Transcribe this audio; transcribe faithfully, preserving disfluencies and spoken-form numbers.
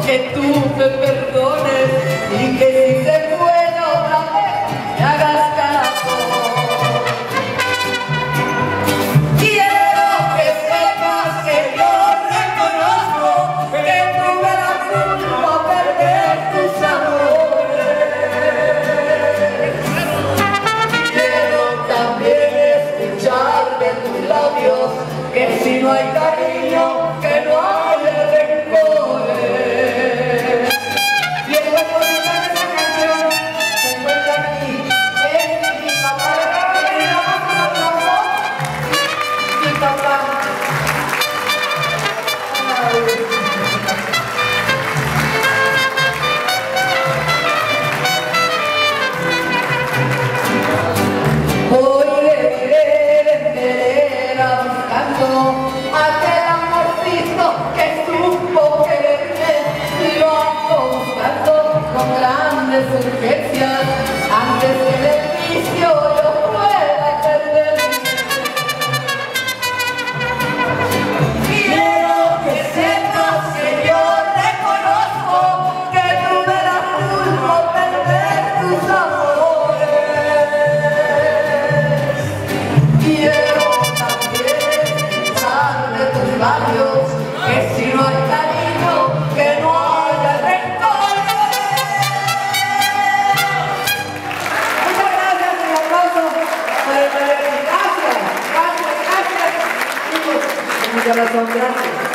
que tú me perdones y que si se puede otra vez me hagas caso. Quiero que sepas que yo reconozco que tuve la culpa de perder tus amores. Quiero también escuchar de tus labios que si no hay cariño, que no hay rencores. Y el cuerpo de esta canción se encuentra aquí. Es mi papá, que le damos un aplauso. Mi papá. Hoy le iré de vereda buscando aquel amorcito que supo quererme, y lo ando buscando con grandes urgencias antes que el vicio yo pueda perder. Quiero que sepas que yo reconozco que tuve la culpa de perder tus amores. Quiero también escuchar de tus labios que si no hay cariño, que no haya rencores. Muchas gracias, un aplauso para el Gracias, gracias, gracias. Chicos, muchas gracias.